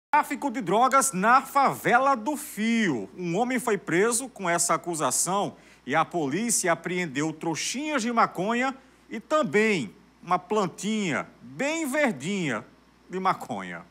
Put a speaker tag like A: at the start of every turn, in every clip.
A: Tráfico de drogas na favela do Fio. Um homem foi preso com essa acusação e a polícia apreendeu trouxinhas de maconha e também uma plantinha bem verdinha de maconha.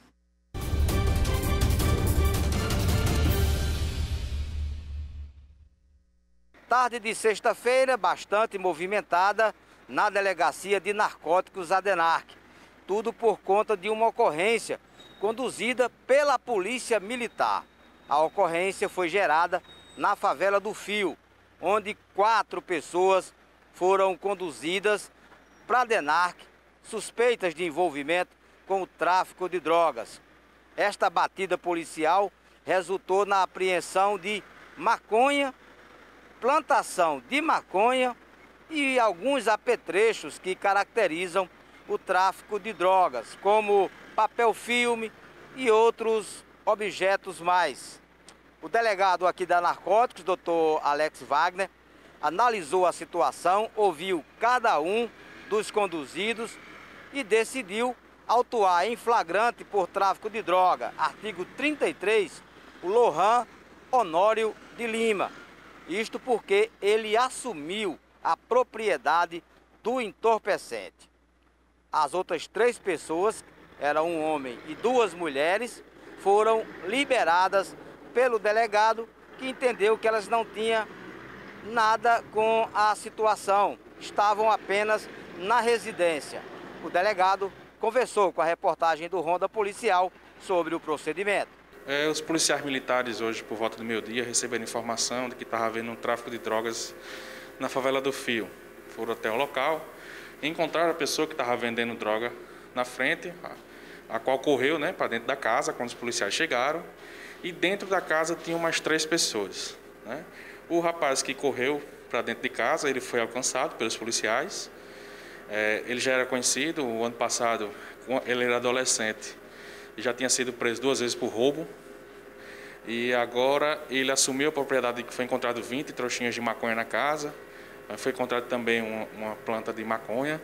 B: Tarde de sexta-feira, bastante movimentada na Delegacia de Narcóticos Adenarc. Tudo por conta de uma ocorrência conduzida pela Polícia Militar. A ocorrência foi gerada na favela do Fio, onde 4 pessoas foram conduzidas para Adenarc, suspeitas de envolvimento com o tráfico de drogas. Esta batida policial resultou na apreensão de maconha, plantação de maconha e alguns apetrechos que caracterizam o tráfico de drogas, como papel filme e outros objetos mais. O delegado aqui da Narcóticos, Dr. Alex Wagner, analisou a situação, ouviu cada um dos conduzidos e decidiu autuar em flagrante por tráfico de droga, artigo 33, o Lohan Honório de Lima. Isto porque ele assumiu a propriedade do entorpecente. As outras 3 pessoas, eram um homem e 2 mulheres, foram liberadas pelo delegado, que entendeu que elas não tinham nada com a situação, estavam apenas na residência. O delegado conversou com a reportagem do Ronda Policial sobre o procedimento.
C: Os policiais militares hoje, por volta do meio-dia, receberam informação de que estava havendo um tráfico de drogas na favela do Fio. Foram até o local e encontraram a pessoa que estava vendendo droga na frente, a qual correu para dentro da casa quando os policiais chegaram. E dentro da casa tinham mais 3 pessoas. O rapaz que correu para dentro de casa, ele foi alcançado pelos policiais. Ele já era conhecido, o ano passado ele era adolescente. Já tinha sido preso 2 vezes por roubo e agora ele assumiu a propriedade de que foi encontrado 20 trouxinhas de maconha na casa. Foi encontrado também uma planta de maconha.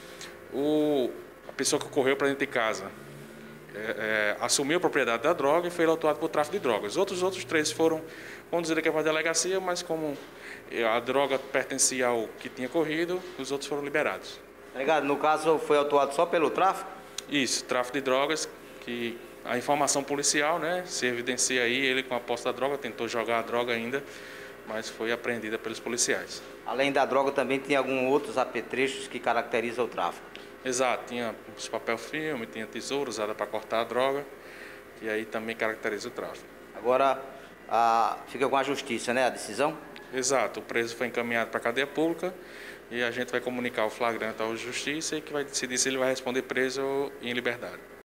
C: A pessoa que correu para dentro de casa assumiu a propriedade da droga e foi autuado por tráfico de drogas. Outros 3 foram conduzidos aqui para a delegacia, mas como a droga pertencia ao que tinha corrido, os outros foram liberados.
B: Delegado, no caso foi autuado só pelo tráfico?
C: Isso, tráfico de drogas. Que a informação policial, se evidencia aí, ele com a posse da droga, tentou jogar a droga ainda, mas foi apreendida pelos policiais.
B: Além da droga, também tinha alguns outros apetrechos que caracterizam o tráfico?
C: Exato, tinha os papel filme, tinha tesoura usada para cortar a droga, e aí também caracteriza o tráfico.
B: Agora, fica com a justiça, a decisão?
C: Exato, o preso foi encaminhado para a cadeia pública e a gente vai comunicar o flagrante à justiça e que vai decidir se ele vai responder preso ou em liberdade.